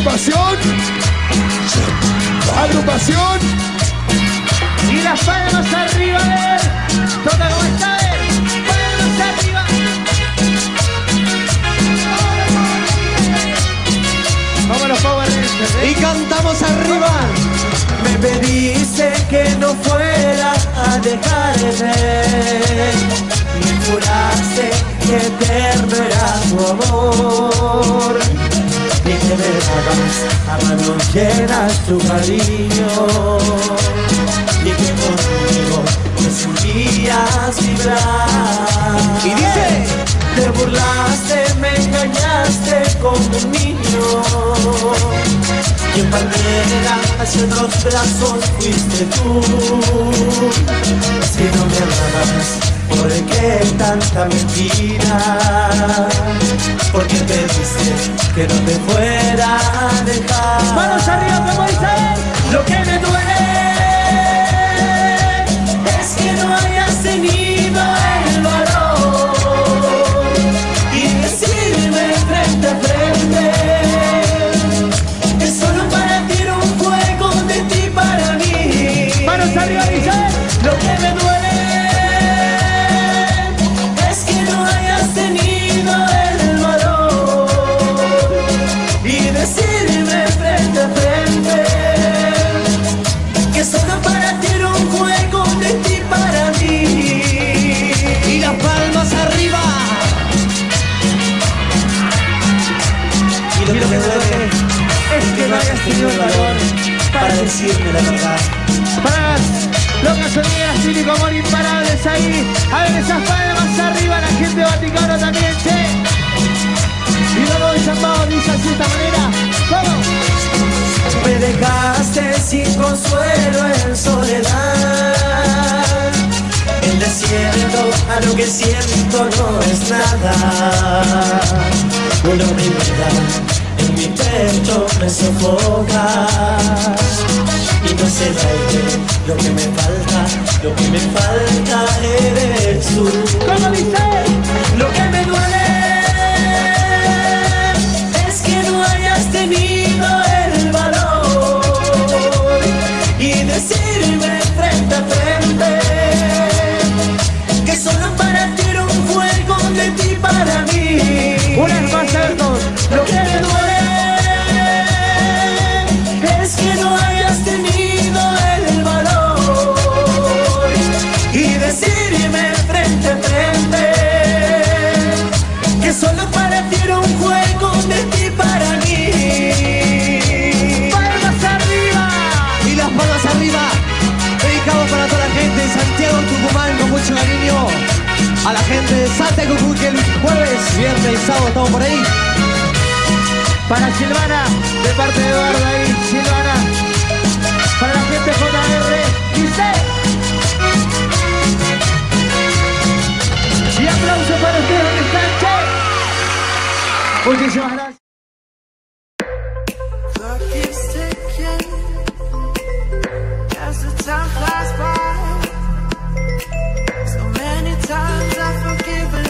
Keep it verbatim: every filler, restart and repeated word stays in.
Agrupación. Agrupación. Y las palmas arriba, a ver. Toca como está, a ver. Palmas arriba. Vamos los Power Rangers, ¿eh? Y cantamos arriba. Me pediste que no fuera a dejarte. Me juraste que eterno era tu amor. Y que me dabas a manos llenas tu cariño. Y que conmigo me sentías vibrar. Y dice: te burlaste, me engañaste como un niño. Y en palmera hacia otros brazos fuiste tú. Si no me amabas, ¿por qué tanta mentira? Porque pediste que no te fuera a dejar. Manos arriba, como dice. Lo que me duele es que no hayas tenido el valor y decirme frente a frente que solo para ti era un juego de ti para mí. Manos arriba, dice. Lo que me duele es que no hayas tenido el valor y decirme frente a frente que solo para ti era un juego de ti para mí. Y las palmas arriba. Y lo, y lo que me duele es que no hayas tenido el valor para decirme la verdad. Para los gasolineras Cívico Amor imparables ahí. A ver esas palmas arriba, la gente de Vaticano también, che. Y luego de San Pablo dice así de esta manera. ¿Cómo? Me dejaste sin consuelo en soledad. El desierto a lo que siento no es nada. Una humedad en mi pecho me sofoca. Y no sé el aire, lo que me falta, lo que me falta eres tú. ¿Cómo dice? Lo que me duele es que no hayas tenido el valor y decirme frente a frente que solo para ti era un juego de ti para mí. Una vez más, Alberto. Lo que me duele es que no hayas tenido el valor y decirme frente a frente que solo para ti era un juego de ti para mí. Palmas arriba. Y las palmas arriba, dedicado para toda la gente de Santiago, Tucumán, con mucho cariño. A la gente de Santa Cruz, que el jueves, viernes y sábado estamos por ahí. Para Silvana, de parte de Eduardo ahí, Silvana. Para la gente J R, dice. Y aplausos para ustedes que están, che. Muchísimas gracias. Clock keeps ticking as the time flies by. So many times I've forgiven